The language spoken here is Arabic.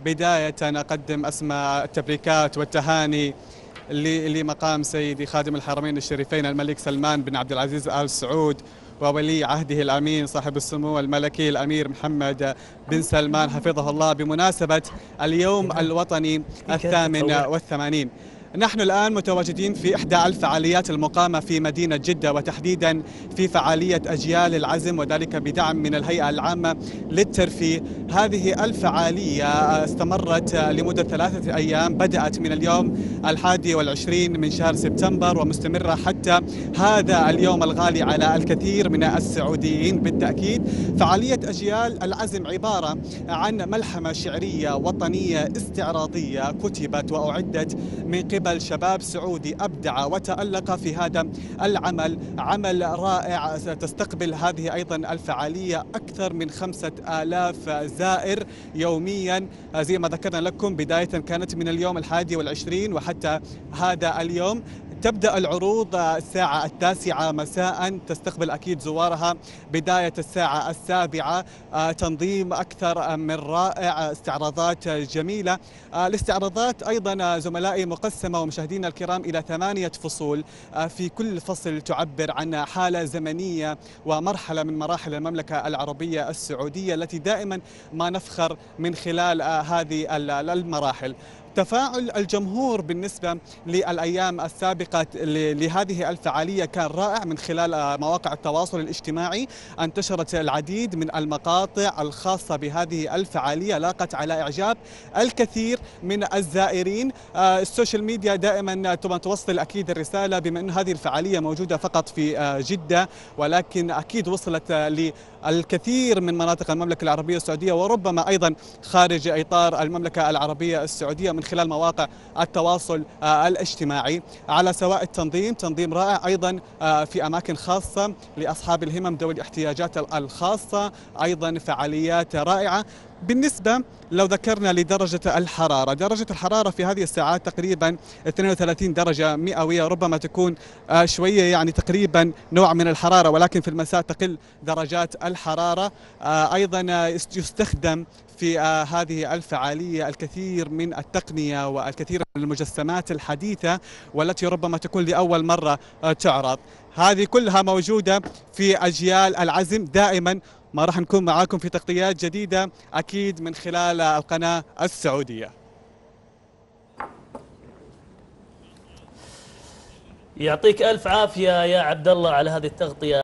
بداية أقدم أسمى التبريكات والتهاني لمقام سيدي خادم الحرمين الشريفين الملك سلمان بن عبد العزيز آل سعود وولي عهده الأمين صاحب السمو الملكي الأمير محمد بن سلمان حفظه الله بمناسبة اليوم الوطني 88. نحن الآن متواجدين في إحدى الفعاليات المقامة في مدينة جدة، وتحديدا في فعالية أجيال العزم، وذلك بدعم من الهيئة العامة للترفيه. هذه الفعالية استمرت لمدة 3 أيام، بدأت من اليوم 21 من شهر سبتمبر ومستمرة حتى هذا اليوم الغالي على الكثير من السعوديين بالتأكيد. فعالية أجيال العزم عبارة عن ملحمة شعرية وطنية استعراضية كتبت وأعدت من قبل شباب سعودي أبدع وتألق في هذا العمل، عمل رائع. تستقبل هذه أيضا الفعالية أكثر من 5000 زائر يوميا، زي ما ذكرنا لكم. بداية كانت من اليوم 21 وحتى هذا اليوم. تبدأ العروض الساعة 9 مساء، تستقبل أكيد زوارها بداية الساعة 7. تنظيم أكثر من رائع، استعراضات جميلة. الاستعراضات أيضا زملائي مقسمة ومشاهدينا الكرام إلى 8 فصول، في كل فصل تعبر عن حالة زمنية ومرحلة من مراحل المملكة العربية السعودية التي دائما ما نفخر من خلال هذه المراحل. تفاعل الجمهور بالنسبة للأيام السابقة لهذه الفعالية كان رائع من خلال مواقع التواصل الاجتماعي. انتشرت العديد من المقاطع الخاصة بهذه الفعالية، لاقت على إعجاب الكثير من الزائرين. السوشيال ميديا دائما تبغى توصل أكيد الرسالة، بما أن هذه الفعالية موجودة فقط في جدة، ولكن أكيد وصلت للكثير من مناطق المملكة العربية السعودية، وربما أيضا خارج إطار المملكة العربية السعودية من خلال مواقع التواصل الاجتماعي. على سواء تنظيم رائع أيضا في أماكن خاصة لأصحاب الهمم ذوي الاحتياجات الخاصة، أيضا فعاليات رائعة. بالنسبة لو ذكرنا لدرجة الحرارة، درجة الحرارة في هذه الساعات تقريبا 32 درجة مئوية، ربما تكون شوية يعني تقريبا نوع من الحرارة، ولكن في المساء تقل درجات الحرارة. أيضا يستخدم في هذه الفعالية الكثير من التقنية والكثير من المجسمات الحديثة، والتي ربما تكون لأول مرة تعرض. هذه كلها موجودة في أجيال العزم. دائما ما راح نكون معاكم في تغطيات جديدة أكيد من خلال القناة السعودية. يعطيك ألف عافية يا عبد الله على هذه التغطية.